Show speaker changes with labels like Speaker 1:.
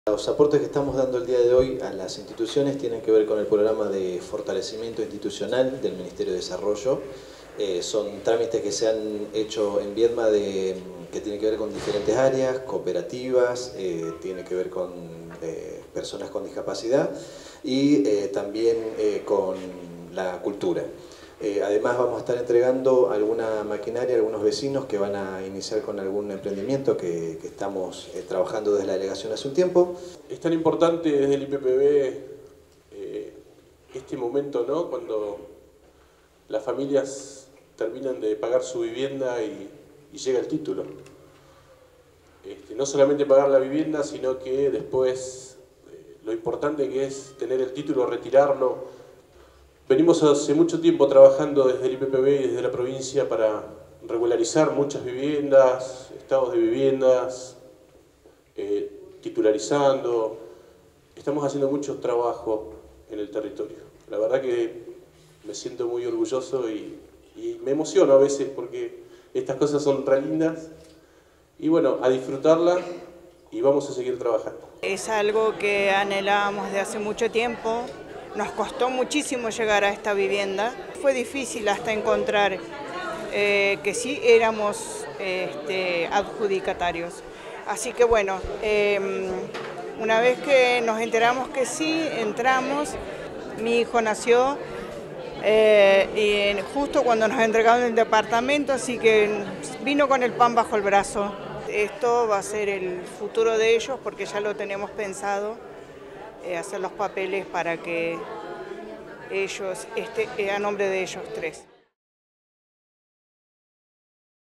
Speaker 1: Los aportes que estamos dando el día de hoy a las instituciones tienen que ver con el programa de fortalecimiento institucional del Ministerio de Desarrollo. Son trámites que se han hecho en Viedma que tienen que ver con diferentes áreas, cooperativas, tiene que ver con personas con discapacidad y también con la cultura. Además vamos a estar entregando alguna maquinaria a algunos vecinos que van a iniciar con algún emprendimiento que estamos trabajando desde la delegación hace un tiempo.
Speaker 2: Es tan importante desde el IPPB este momento, ¿no? Cuando las familias terminan de pagar su vivienda y llega el título. No solamente pagar la vivienda, sino que después lo importante que es tener el título, retirarlo. Venimos hace mucho tiempo trabajando desde el IPPB y desde la provincia para regularizar muchas viviendas, estados de viviendas, titularizando. Estamos haciendo mucho trabajo en el territorio. La verdad que me siento muy orgulloso y me emociono a veces porque estas cosas son re lindas. Y bueno, a disfrutarla y vamos a seguir trabajando.
Speaker 3: Es algo que anhelábamos de hace mucho tiempo. Nos costó muchísimo llegar a esta vivienda. Fue difícil hasta encontrar que sí éramos adjudicatarios. Así que bueno, una vez que nos enteramos que sí, entramos. Mi hijo nació y justo cuando nos entregaron el departamento, así que vino con el pan bajo el brazo. Esto va a ser el futuro de ellos porque ya lo tenemos pensado. Hacer los papeles para que ellos, a nombre de ellos tres.